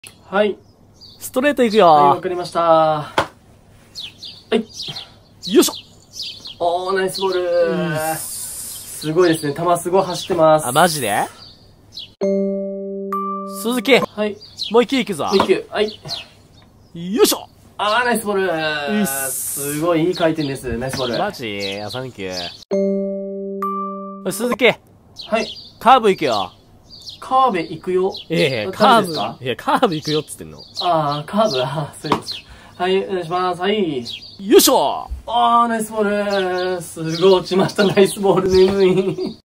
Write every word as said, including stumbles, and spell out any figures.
はい。 ストレートいくよ。 はい、わかりました。はい。 よいしょ。 おー、ナイスボール。すごいですね。球すごい走ってます。 あ、マジで鈴木。 はい。 もう一球いくぞ。 もう一球。はい。 よいしょ。 あー、ナイスボール。すごいいい回転です。ナイスボール。 マジあ、サンキュー。鈴木。 はい。 カーブいくよ。 カーブ行くよ。 ええ、カーブ。いや、カーブ行くよっつってんの。 ああ、カーブ、ああ、そうですか。はい、お願いします。はい。 よいしょ。 ああ、ナイスボール。すごい落ちました。ナイスボール。眠い。